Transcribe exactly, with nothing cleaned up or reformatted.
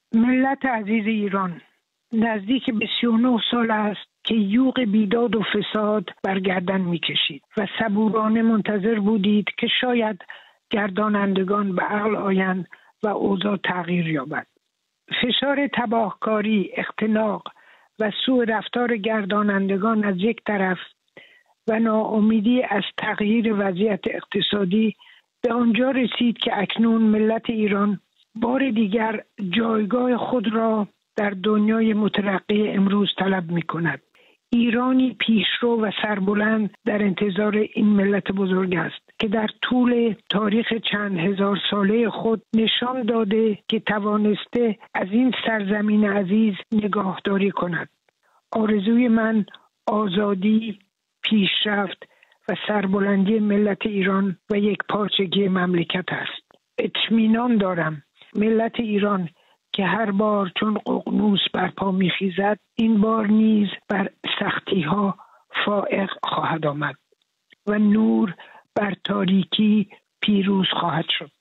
ملت عزیز ایران، نزدیک به سی و نه سال است که یوغ بیداد و فساد برگردن می کشید و صبورانه منتظر بودید که شاید گردانندگان به عقل آیند و اوضاع تغییر یابد. فشار تباهکاری، اختناق و سوء رفتار گردانندگان از یک طرف و ناامیدی از تغییر وضعیت اقتصادی به آنجا رسید که اکنون ملت ایران بار دیگر جایگاه خود را در دنیای مترقی امروز طلب می کند. ایرانی پیشرو و سربلند در انتظار این ملت بزرگ است که در طول تاریخ چند هزار ساله خود نشان داده که توانسته از این سرزمین عزیز نگاهداری کند. آرزوی من آزادی، پیشرفت و سربلندی ملت ایران و یک پارچگی مملکت است. اطمینان دارم ملت ایران که هر بار چون ققنوس برپا می‌خیزد، این بار نیز بر سختی‌ها فائق خواهد آمد و نور بر تاریکی پیروز خواهد شد.